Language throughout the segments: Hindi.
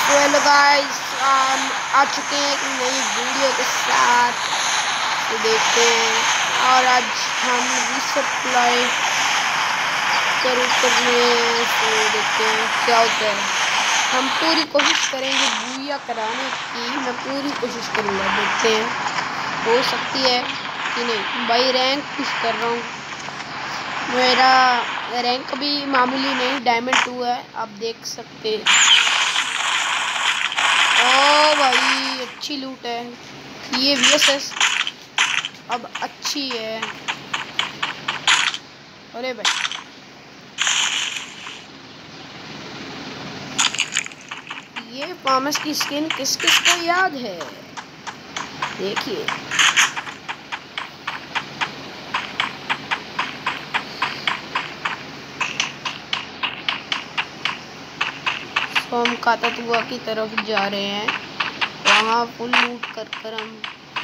तो हेलो गाइस, आ चुके हैं एक नई वीडियो के साथ। तो देखते हैं और आज हम रिसप्लाई करने तो देखते हैं क्या होता है। हम पूरी कोशिश करेंगे बुया कराने की, मैं पूरी कोशिश करूँगा। देखते हैं हो सकती है कि नहीं। भाई रैंक पुश कर रहा हूँ, मेरा रैंक भी मामूली नहीं, डायमंड 2 है, आप देख सकते हैं। ओ भाई अच्छी लूट है, ये वीएसएस अब अच्छी है। अरे भाई ये फार्मस की स्किन किस किस को याद है, देखिए। तो हम कातातुआ की तरफ जा रहे हैं, वहाँ फुल लूट कर कर हम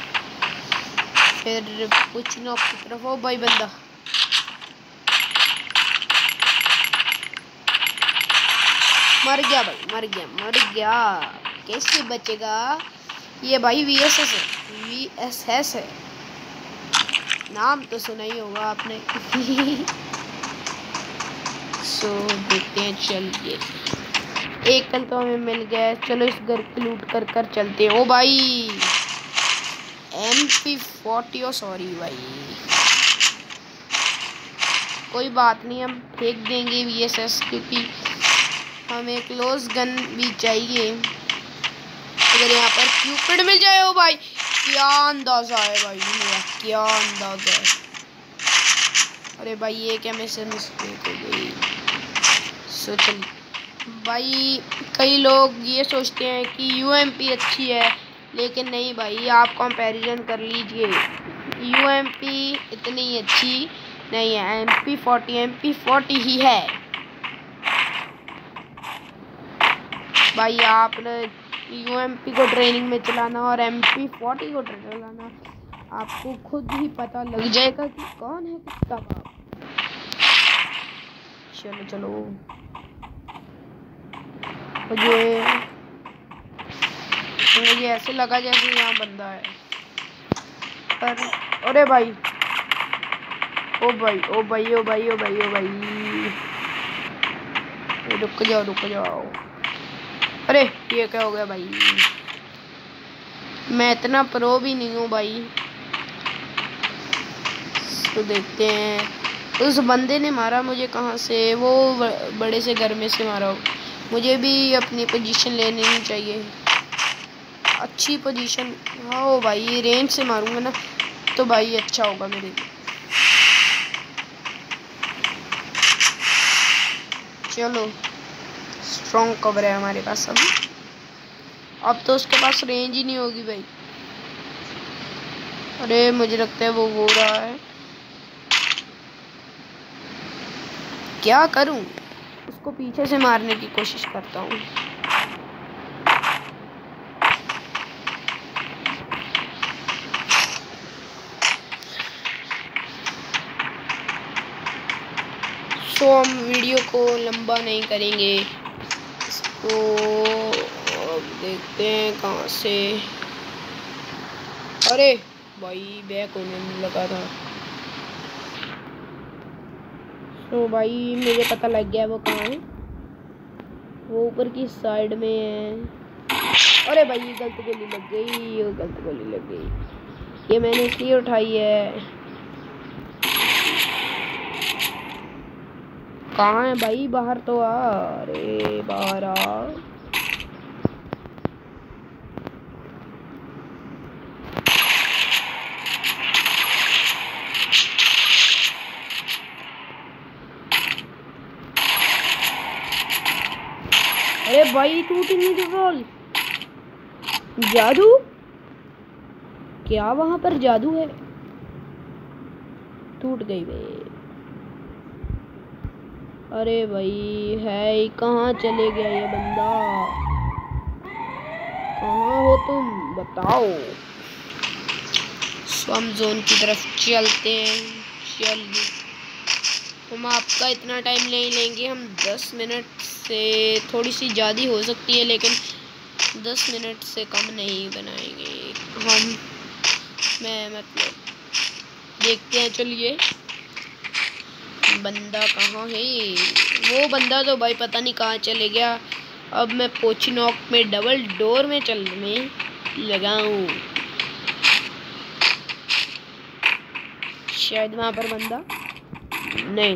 फिर कुछ नॉक की तरफ। हो भाई बंदा मर गया, भाई मर गया, कैसे बचेगा ये भाई। वीएसएस है, वीएसएस है, नाम तो सुना ही होगा आपने। सो देखते हैं, चलिए एक कल तो हमें मिल गया। चलो इस घर की लूट कर कर चलते हैं। ओ भाई MP40, सॉरी भाई, कोई बात नहीं, हम फेंक देंगे वीएसएस, क्योंकि हमें क्लोज गन भी चाहिए। अगर यहाँ पर क्यूपिड मिल जाए, ओ भाई क्या अंदाजा है भाई मेरा, क्या अंदाजा है। अरे भाई ये क्या मेरे से मिस्टेक हो गई। सो चलिए भाई, कई लोग ये सोचते हैं कि UMP अच्छी है, लेकिन नहीं भाई, आप कंपैरिजन कर लीजिए, UMP इतनी अच्छी नहीं है। MP40 ही है भाई। आपने UMP को ट्रेनिंग में चलाना और MP40 को चलाना, आपको खुद ही पता लग जाएगा कि कौन है किसका बाप। चलो मुझे ऐसे लगा जैसे यहाँ बंदा है, पर अरे भाई ओ भाई रुक जाओ। अरे ये क्या हो गया भाई, मैं इतना प्रो भी नहीं हूँ भाई। तो देखते हैं, उस बंदे ने मारा मुझे कहाँ से, वो बड़े से घर में से मारा। मुझे भी अपनी पोजीशन लेनी चाहिए, अच्छी पोजीशन। हाँ भाई रेंज से मारूंगा ना तो भाई अच्छा होगा मेरे लिए। चलो स्ट्रॉन्ग कवर है हमारे पास अभी, अब तो उसके पास रेंज ही नहीं होगी भाई। अरे मुझे लगता है वो हो रहा है, क्या करूं, उसको पीछे से मारने की कोशिश करता हूँ। तो हम वीडियो को लंबा नहीं करेंगे, इसको देखते हैं कहाँ से। अरे भाई बैक होने लगा था। तो भाई मुझे पता लग गया वो कहाँ है, वो ऊपर की साइड में है। अरे भाई ये गलत गोली लग गई, ये मैंने इसलिए उठाई है। कहाँ है भाई, बाहर तो आ, अरे बाहर आ। अरे भाई टूट नहीं रोल, जादू क्या, वहां पर जादू है, टूट गई भाई। अरे भाई है कहाँ चले गया ये बंदा, कहाँ हो तुम बताओ। हम जोन की तरफ चलते हैं। चलिए हम आपका इतना टाइम नहीं लेंगे, हम 10 मिनट से थोड़ी सी ज़्यादा हो सकती है, लेकिन 10 मिनट से कम नहीं बनाएंगे हम। मैं मतलब देखते हैं। चलिए बंदा कहाँ है? वो बंदा तो भाई पता नहीं कहाँ चले गया। अब मैं पोचिनॉक में डबल डोर में चलने लगाऊं। शायद वहां पर बंदा नहीं।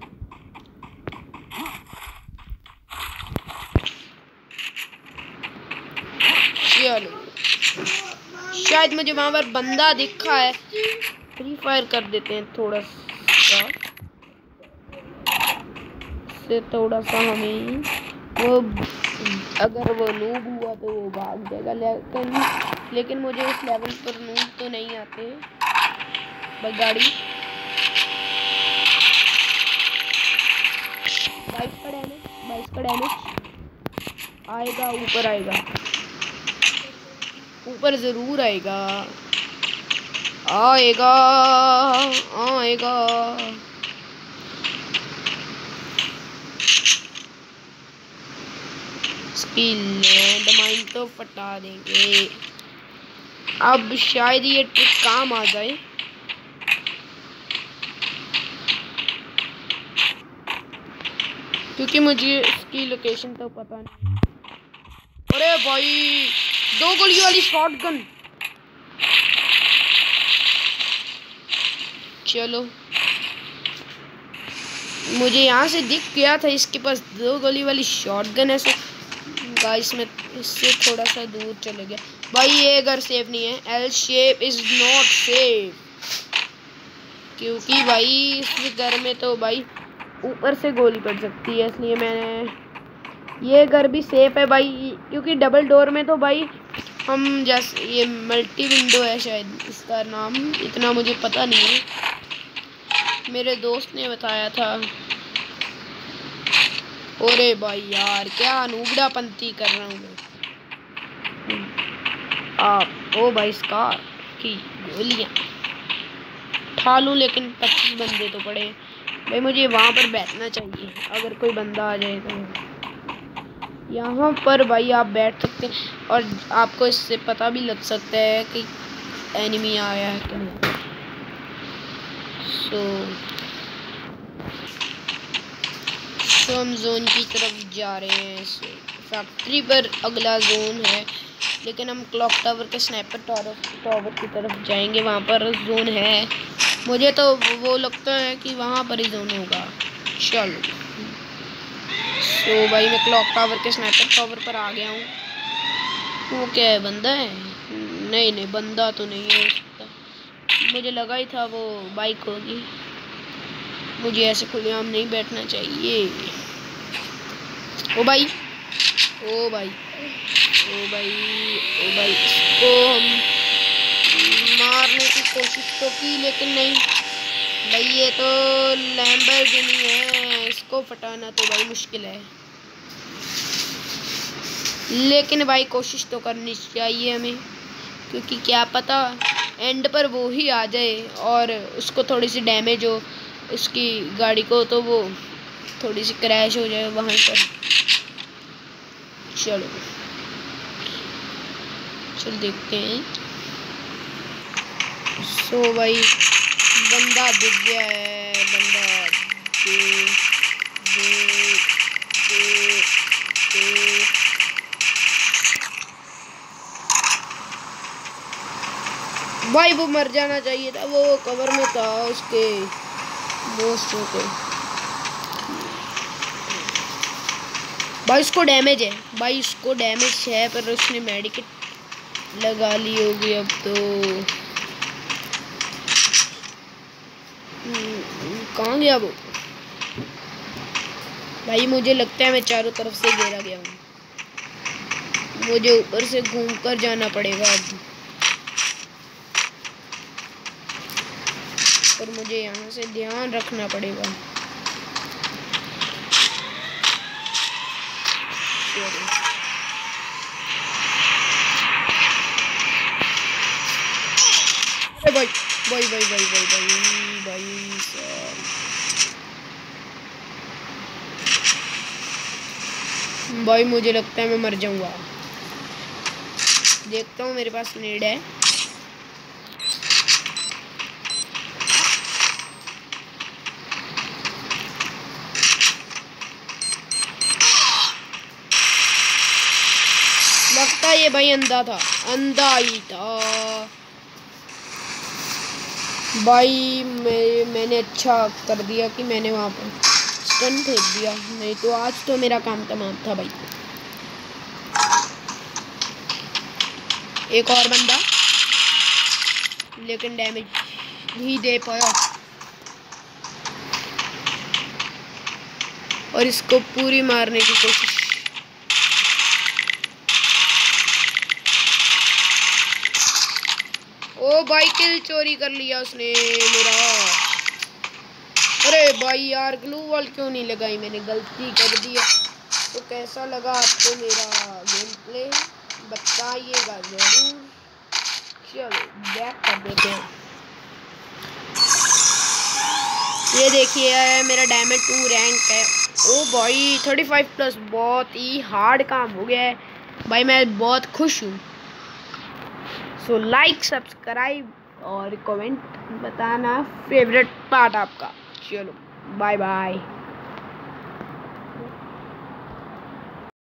चलो शायद मुझे वहां पर बंदा दिखा है। फ्री फायर कर देते हैं थोड़ा सा, से थोड़ा सा हमें वो, अगर वो नूब हुआ तो वो भाग जाएगा। लेकिन मुझे इस लेवल पर नूब तो नहीं आते। बस गाड़ी 22 का डैमेज आएगा। ऊपर आएगा, ऊपर जरूर आएगा, आएगा आएगा। लैंड माइन तो फटा देंगे। अब शायद ये ट्रिक काम आ जाए। क्योंकि मुझे इसकी लोकेशन तो पता नहीं। अरे भाई 2 गोली वाली शॉटगन। चलो मुझे यहाँ से दिख गया था इसके पास 2 गोली वाली शॉटगन है। गाइस मैं इससे थोड़ा सा दूर चले गया। भाई ये घर सेफ नहीं है। L shape is not safe. क्योंकि भाई इस घर में तो भाई ऊपर से गोली पड़ सकती है, इसलिए मैंने ये घर भी सेफ है भाई। क्योंकि डबल डोर में तो भाई हम जैसे ये मल्टी विंडो है शायद इसका नाम, इतना मुझे पता नहीं है, मेरे दोस्त ने बताया था। अरे भाई यार क्या नूबड़ा पंती कर रहा हूँ मैं। आप ओ भाई स्कार की गोलियाँ उठा लूँ, लेकिन 25 बंदे तो पड़े भाई। मुझे वहाँ पर बैठना चाहिए। अगर कोई बंदा आ जाए तो यहाँ पर भाई आप बैठ सकते हैं और आपको इससे पता भी लग सकता है कि एनिमी आया है कि नहीं। तो हम जोन की तरफ जा रहे हैं। फैक्ट्री पर अगला जोन है, लेकिन हम क्लॉक टावर के स्नाइपर टावर की तरफ जाएंगे। वहाँ पर जोन है, मुझे तो वो लगता है कि वहाँ पर ही जोन होगा। चलो तो भाई मैं क्लॉक टावर के स्नाइपर टावर पर आ गया हूँ। वो क्या है, बंदा है? नहीं बंदा तो नहीं हो सकता। मुझे लगा ही था वो बाइक होगी। मुझे ऐसे खुलेआम नहीं बैठना चाहिए। ओ भाई ओ भाई ओ भाई ओ भाई, इसको हम मारने की कोशिश तो की, लेकिन नहीं भाई। ये तो लैम्बोर्गिनी है, इसको फटाना तो भाई मुश्किल है। लेकिन भाई कोशिश तो करनी चाहिए हमें, क्योंकि क्या पता एंड पर वो ही आ जाए और उसको थोड़ी सी डैमेज हो उसकी गाड़ी को, तो वो थोड़ी सी क्रैश हो जाए वहाँ पर। चलो देखते हैं। सो भाई बंदा दिख गया है। बंदा भाई वो मर जाना चाहिए था, वो कवर में था उसके दोस्तों को। भाई उसको डैमेज है, भाई उसको डैमेज है, पर उसने मेडिकेट लगा ली होगी अब तो। कहाँ गया वो? भाई मुझे लगता है मैं चारों तरफ से घेरा गया हूँ। मुझे ऊपर से घूमकर जाना पड़ेगा अब, और मुझे यहाँ से ध्यान रखना पड़ेगा। भाई भाई भाई भाई भाई भाई भाई भाई मुझे लगता है मैं मर जाऊंगा। देखता हूँ, मेरे पास नेड है। लगता है ये भाई अंधा था, अंधा ही था भाई। मैंने अच्छा कर दिया कि मैंने वहाँ पर स्टन फेंक दिया, नहीं तो आज तो मेरा काम तमाम था भाई। एक और बंदा, लेकिन डैमेज ही दे पाया। और इसको पूरी मारने की कोशिश। ओ भाई किल चोरी कर लिया उसने मेरा। अरे भाई यार ग्लू वॉल क्यों नहीं लगाई, मैंने गलती कर दिया। तो कैसा लगा आपको मेरा गेम प्ले बताइएगा ज़रूर। चलो बैक कर देते हैं। ये देखिए मेरा डायमंड 2 रैंक है। ओ भाई 35+, बहुत ही हार्ड काम हो गया है भाई, मैं बहुत खुश हूँ। सो लाइक सब्सक्राइब और कमेंट बताना फेवरेट पार्ट आपका। चलो बाय बाय।